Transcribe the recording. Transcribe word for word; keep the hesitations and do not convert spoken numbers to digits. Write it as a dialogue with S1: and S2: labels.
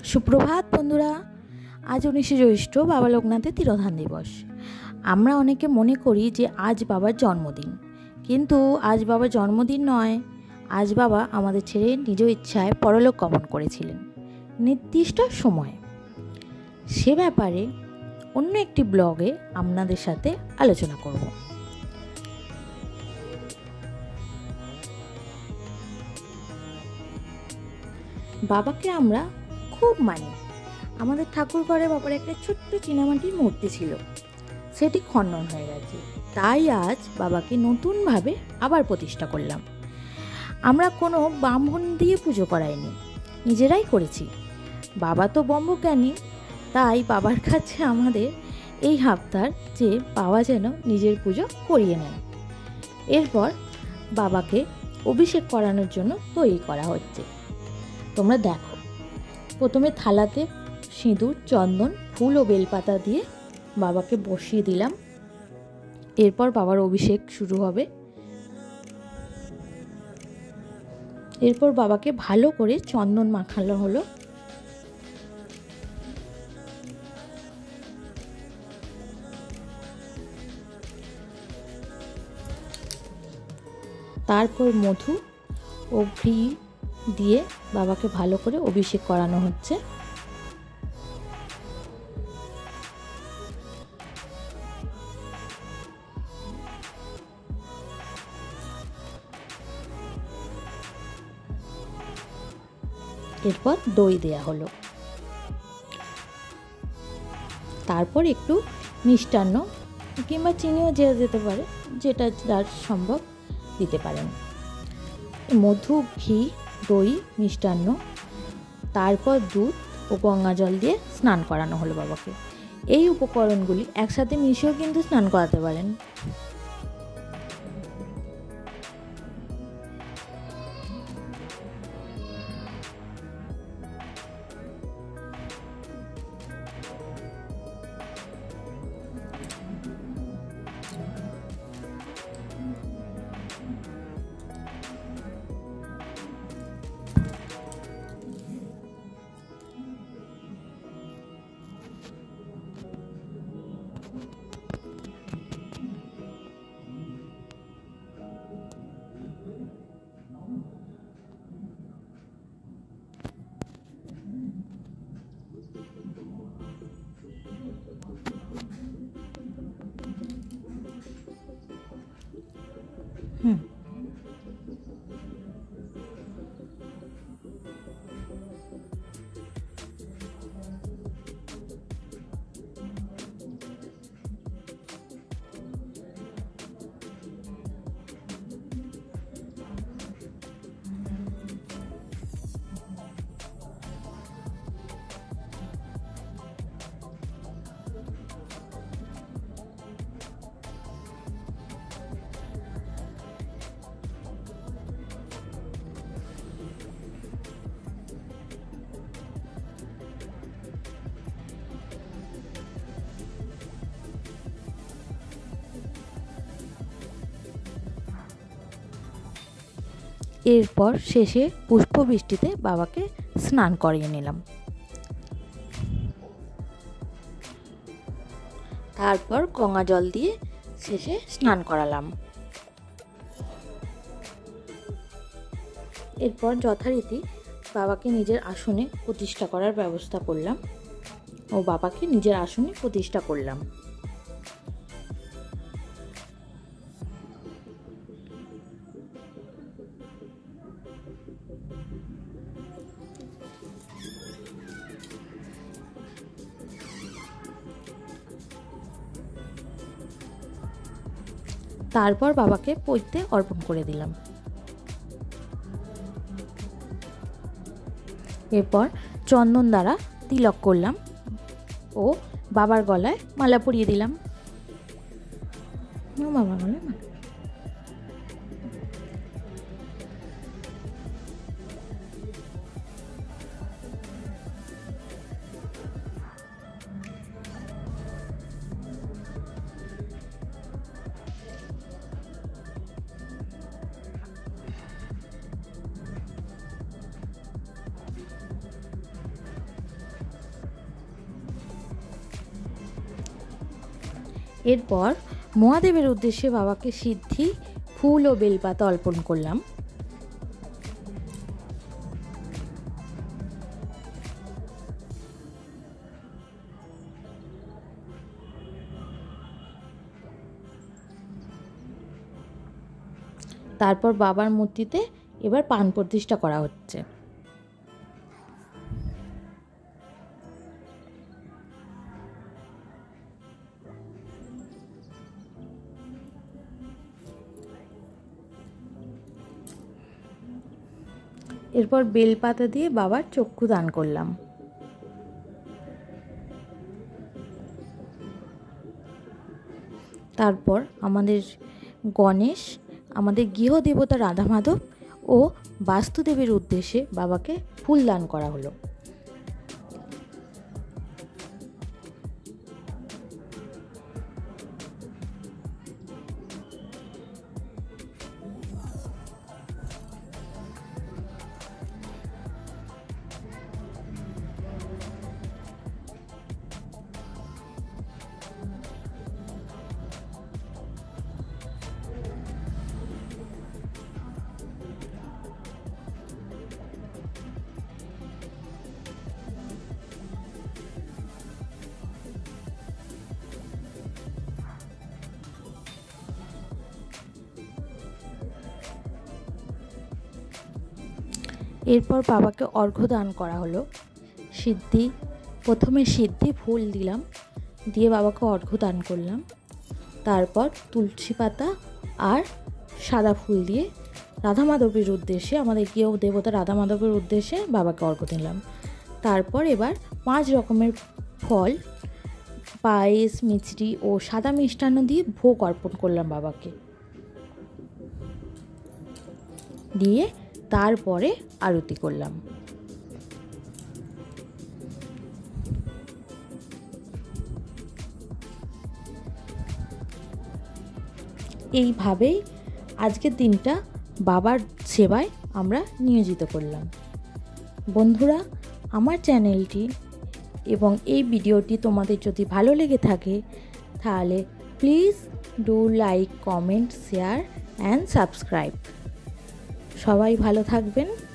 S1: সুপ্রভাত বন্ধুরা। আজ উনিশে জ্যৈষ্ঠ বাবা লোকনাথের তিরোধান দিবস। আমরা অনেকে মনে করি যে আজ বাবার জন্মদিন, কিন্তু আজ বাবার জন্মদিন নয়। আজ বাবা আমাদের ছেড়ে নিজ ইচ্ছায় পরলোক গমন করেছিলেন নির্দিষ্ট সময়ে। সে ব্যাপারে অন্য একটি ব্লগে আপনাদের সাথে আলোচনা করব। বাবাকে আমরা খুব মানি। আমাদের ঠাকুর ঘরে বাবার একটা ছোট্ট চীনামাটির মূর্তি ছিল, সেটি খণ্ডন হয়ে গেছে। তাই আজ বাবাকে নতুনভাবে আবার প্রতিষ্ঠা করলাম। আমরা কোনো ব্রাহ্মণ দিয়ে পুজো করাইনি, নিজেরাই করেছি। বাবা তো ব্রহ্মজ্ঞানী, তাই বাবার কাছে আমাদের এই হাবদার যে বাবা যেন নিজের পুজো করিয়ে নেন। এরপর বাবাকে অভিষেক করানোর জন্য তৈরি করা হচ্ছে। তোমরা দেখো, প্রথমে থালাতে সিঁদুর, চন্দন, ফুল ও বেলপাতা দিয়ে বাবাকে বসিয়ে দিলাম। এরপর বাবার অভিষেক শুরু হবে। এরপর বাবাকে ভালো করে চন্দন মাখানো হলো। তারপর মধু ও ঘি দিয়ে বাবাকে ভালো করে অভিষেক করানো হচ্ছে। এরপর দই দেয়া হলো। তারপর একটু মিষ্টান্ন কিংবা চিনিও দেওয়া যেতে পারে, যেটা যার সম্ভব দিতে পারেন। মধু, ঘি, দই, মিষ্টান্ন, তারপর দুধ ও গঙ্গা জল দিয়ে স্নান করানো হলো বাবাকে। এই উপকরণগুলি একসাথে মিশিয়েও কিন্তু স্নান করাতে পারেন। হুম এরপর শেষে পুষ্পবৃষ্টিতে বাবাকে স্নান করিয়ে নিলাম। তারপর গঙ্গা জল দিয়ে শেষে স্নান করালাম। এরপর যথারীতি বাবাকে নিজের আসনে প্রতিষ্ঠা করার ব্যবস্থা করলাম ও বাবাকে নিজের আসনে প্রতিষ্ঠা করলাম। তারপর বাবাকে পৈতে অর্পণ করে দিলাম। এরপর চন্দন দ্বারা তিলক করলাম ও বাবার গলায় মালা পরিয়ে দিলাম। বাবার গলায় মালা। এরপর মহাদেবের উদ্দেশ্যে বাবাকে সিদ্ধি, ফুল ও বেলপাতা অর্পণ করলাম। তারপর বাবার মূর্তিতে এবার পান প্রতিষ্ঠা করা হচ্ছে। এরপর বেলপাতা দিয়ে বাবার চক্ষু দান করলাম। তারপর আমাদের গণেশ, আমাদের গৃহদেবতা রাধা মাধব ও বাস্তুদেবের উদ্দেশ্যে বাবাকে ফুল দান করা হলো। এরপর বাবাকে অর্ঘ্য দান করা হলো। সিদ্ধি, প্রথমে সিদ্ধি ফুল দিলাম, দিয়ে বাবাকে অর্ঘ্য দান করলাম। তারপর তুলসী পাতা আর সাদা ফুল দিয়ে রাধা মাধবের উদ্দেশ্যে, আমাদের গৃহ দেবতা রাধা মাধবের উদ্দেশ্যে বাবাকে অর্ঘ্য দিলাম। তারপর এবার পাঁচ রকমের ফল, পায়েস, মিষ্টি ও সাদা মিষ্টান্ন দিয়ে ভোগ অর্পণ করলাম বাবাকে। দিয়ে তারপরে আরতি করলাম। এইভাবেই আজকের দিনটা বাবার সেবায় আমরা নিয়োজিত করলাম। বন্ধুরা, আমার চ্যানেলটি এবং এই ভিডিওটি তোমাদের যদি ভালো লেগে থাকে তাহলে please do like, comment, share and subscribe. সবাই ভালো থাকবেন।